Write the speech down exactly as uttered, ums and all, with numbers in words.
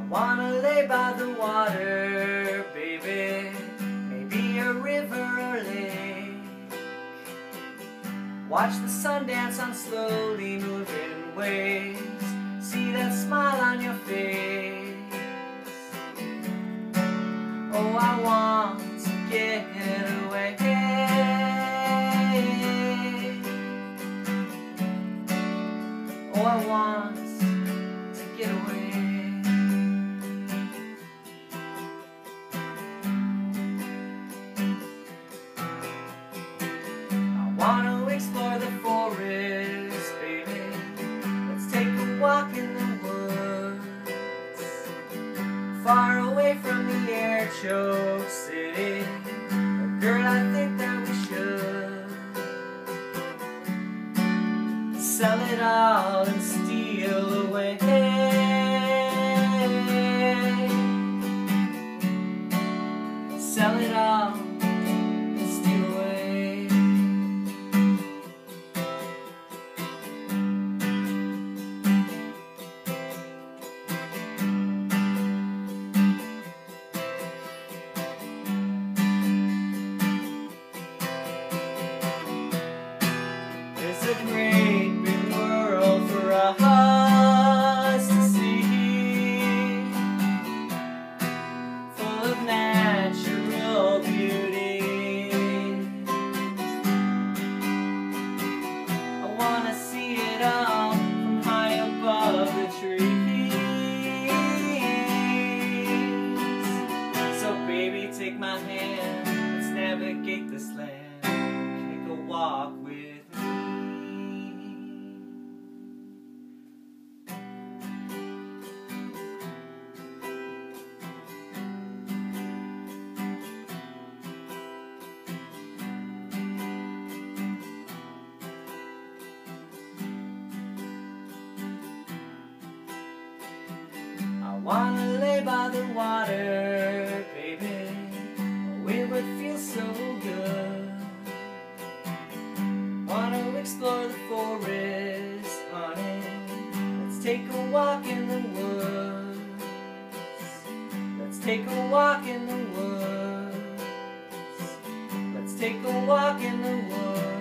Wanna lay by the water, baby, maybe a river or lake. Watch the sun dance on slowly moving waves. See that smile on your face. Oh, I want to get away. Oh, I want to get away. Want to explore the forest, baby. Let's take a walk in the woods, far away from the air-choked city. But girl, I think that we should sell it all and steal away. Sell it all and steal away. It's a great big world for us to see, full of natural beauty. I wanna see it all from high above the trees. So baby, take my hand, let's navigate this land. Take a walk with me. I wanna lay by the water, baby. Oh, it would feel so good. Wanna explore the forest, honey. Let's take a walk in the woods. Let's take a walk in the woods. Let's take a walk in the woods.